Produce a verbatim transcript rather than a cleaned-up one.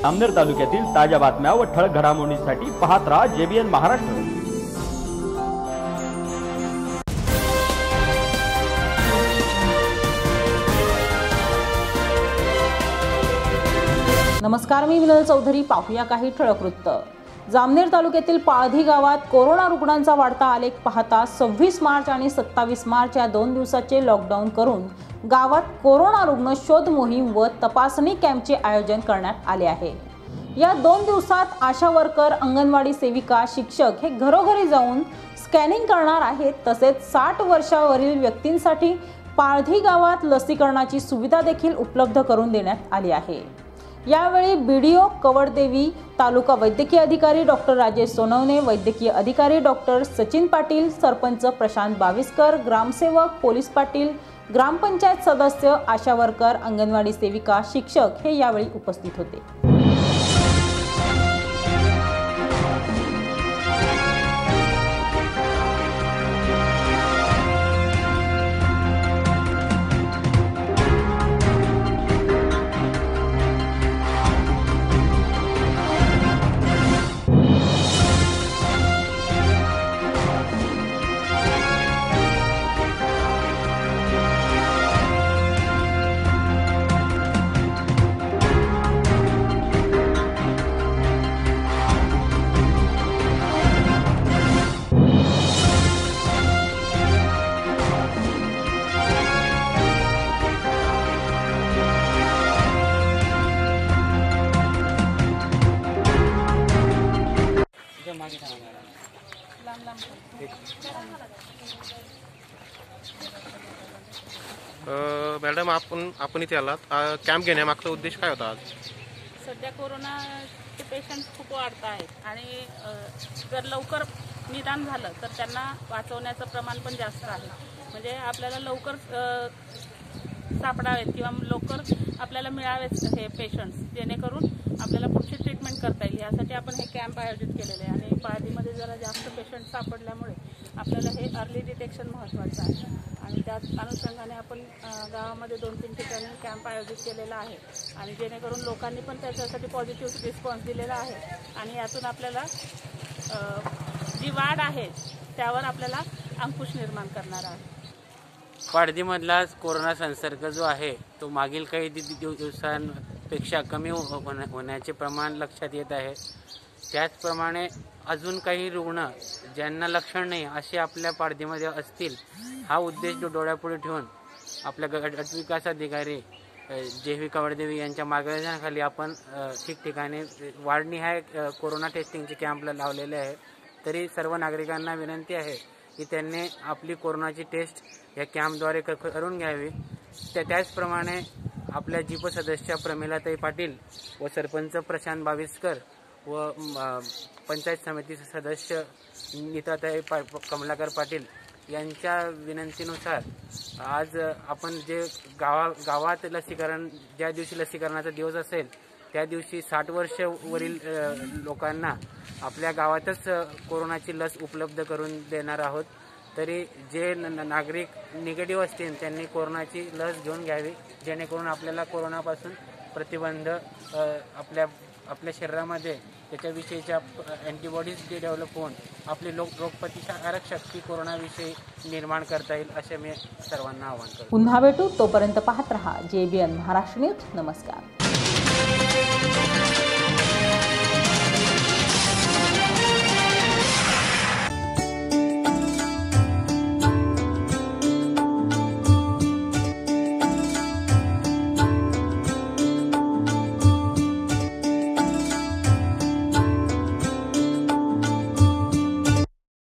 जामनेर तालुक्यातील ताज्या बातम्या व ठळक घडामोडींसाठी पाहत राहा जेबीएन महाराष्ट्र। नमस्कार, मी विनल चौधरी। पाहूया काही ठळक वृत्त। जामनेर तालुक्यातील पाळधी गावात कोरोना रुग्णांचा वाढता आलेख पाहता सव्वीस मार्च आणि सत्तावीस मार्च या दोन दिवसाचे लॉकडाऊन करून गावात कोरोना रुग्ण शोध मोहीम व तपासणी कॅम्पचे आयोजन करण्यात आले आहे। या दोन दिवसात आशा वर्कर, अंगणवाडी सेविका, शिक्षक हे घरोघरी जाऊन स्कॅनिंग करणार आहेत। तसेच साठ वर्षावरील व्यक्तींसाठी पाळधी गावात लसीकरणाची सुविधा देखील उपलब्ध करून देण्यात आली आहे। यावेळी बीडीओ कवडदेवी, तालुका वैद्यकीय अधिकारी डॉक्टर राजेश सोनवणे, वैद्यकीय अधिकारी डॉक्टर सचिन पाटील, सरपंच प्रशांत बाविस्कर, ग्रामसेवक पोलीस पाटील, ग्रामपंचायत सदस्य, आशा वर्कर, अंगणवाडी सेविका, शिक्षक हे यावेळी उपस्थित होते। मॅडम, आपण आपण इथे आलात, कॅम्प घेण्यामागचा उद्देश काय होता? आज सध्या कोरोनाचे पेशंट खूप वाढत आहेत आणि जर लवकर निदान झालं तर त्यांना वाचवण्याचं प्रमाण पण जास्त आहे। म्हणजे आपल्याला लवकर सापडावेत किंवा लवकर आपल्याला मिळावेत हे पेशंट्स, जेणेकरून आपल्याला पुढची ट्रीटमेंट करता येईल। यासाठी आपण हे कॅम्प आयोजित केलेले आहे आणि पाळधीमध्ये जरा जास्त पेशंट सापडल्यामुळे आपल्याला हे अर्ली डिटेक्शन महत्त्वाचं आहे आणि त्या अनुषंगाने आपण गावामध्ये दोन तीन ठिकाणी कॅम्प आयोजित केलेला आहे आणि जेणेकरून लोकांनी पण त्याच्यासाठी पॉझिटिव्ह रिस्पॉन्स दिलेला आहे आणि यातून आपल्याला जी वाढ आहे त्यावर आपल्याला अंकुश निर्माण करणार आहे। पाळधीमधला कोरोना संसर्ग जो आहे तो मागील काही दिवसांपेक्षा कमी होण्याचे प्रमाण लक्षात येत आहे। त्याचप्रमाणे अजून काही रुग्ण ज्यांना लक्षण नाही असे आपल्या पाळधीमध्ये असतील, हा उद्देश डोळ्यापुढे ठेवून आपल्या गट विकास अधिकारी जे व्ही कवडदेवी यांच्या मार्गदर्शनाखाली आपण ठिकठिकाणी वाढनिहाय कोरोना टेस्टिंगचे कॅम्प लावलेले आहे। तरी सर्व नागरिकांना विनंती आहे की त्यांनी आपली कोरोनाची टेस्ट या कॅम्पद्वारे करून घ्यावी। त्या त्याचप्रमाणे आपल्या जीप सदस्य प्रमिलाताई पाटील व सरपंच प्रशांत बाविस्कर व पंचायत समिती सदस्य नीताताई पा कमलाकर पाटील यांच्या विनंतीनुसार आज आपण जे गावा गावात लसीकरण, ज्या दिवशी लसीकरणाचा दिवस असेल त्या दिवशी साठ वर्षावरील लोकांना आपल्या गावातच कोरोनाची लस उपलब्ध करून देणार आहोत। तरी जे नागरिक निगेटिव्ह असतील त्यांनी कोरोनाची लस घेऊन घ्यावी, जेणेकरून आपल्याला कोरोनापासून प्रतिबंध आपल्या आपल्या शरीरामध्ये त्याच्याविषयीच्या अँटीबॉडीज डेव्हलप होऊन आपली लोक रोगप्रतिकारक शक्ती कोरोनाविषयी निर्माण करता येईल, असे मी सर्वांना आवाहन करतो। पुन्हा भेटू, तोपर्यंत पाहत रहा जेबीएन महाराष्ट्र न्यूज। नमस्कार।